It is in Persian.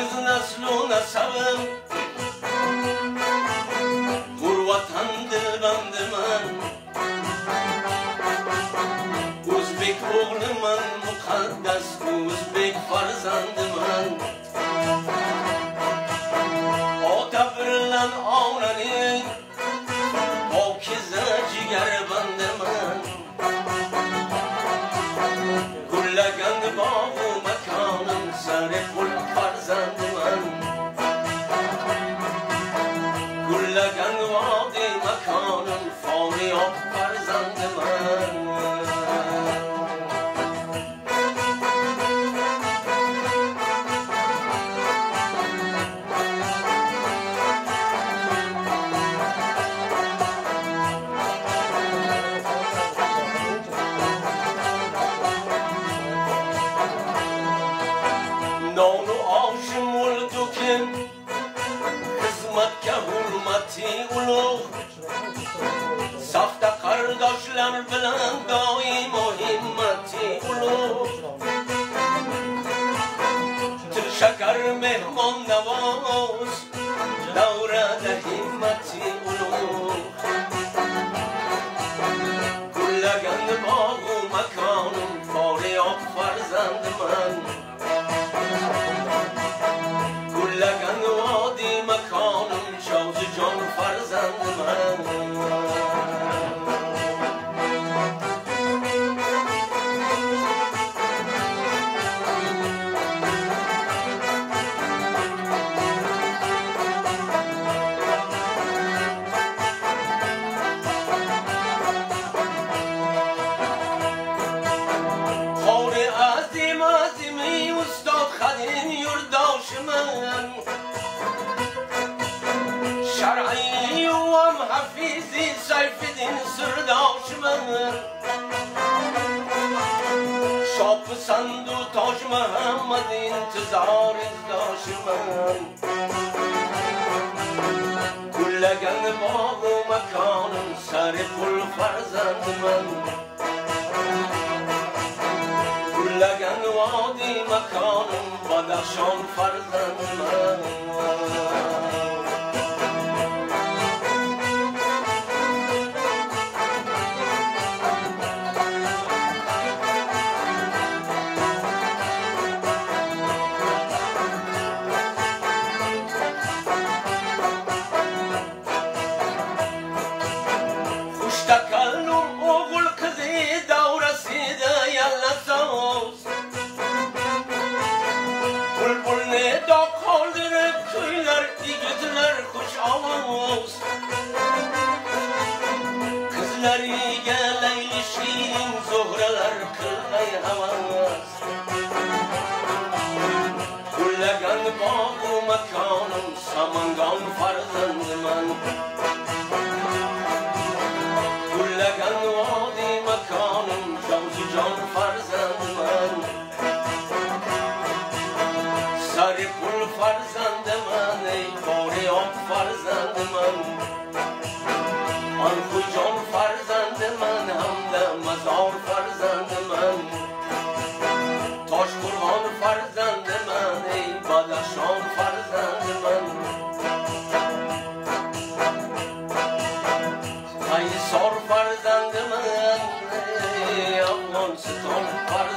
از نسل و نسبم غربتم دلبند من ازبک اغل من مقدس ازبک فرزند من آتبرلن آننی پاکیزه جگر بند من گلگند باغ و مکانم سر پل فرزند من گلگند وادی مکانم فاریاب فرزند من نان و آش ملدوکن خدمت که حرمتی اولو سخت قرداشلر بلند دایم و همتی اولو تل شکر مهمان نواز دوره ده همتی اولو گلگند باغ و مکانم فاریاب فرزند من گلگند وادی مکانم شوز جان فرزند من خور عظیم عظیمی استاد خدیم یرداش من شرعی و هم حفیظی سیف دین سرداش من شاب پسند و تاج محمد انتظار ازداش من گلگند باغ و مکانم سر پل فرزند من گلگند وادی مکانم بدخشان فرزند من تکلم اوغل کزی دور سیده یلا سوز بلبل ندا کالدر کöyler دیگتler خوش آواز kızları geleyli şirin zohralar kılay havaz gullegand bağı makanım samangan farzand man گلگند وادی مکانم شوز جان فرزند من سر پل فرزند من ای فاریاب فرزند من آن خو جان فرزند من همدم مزار فرزند من تاج قرآن فرزند من ای بدخشان فرزند من قیصر فرزند من افغانستان فرزند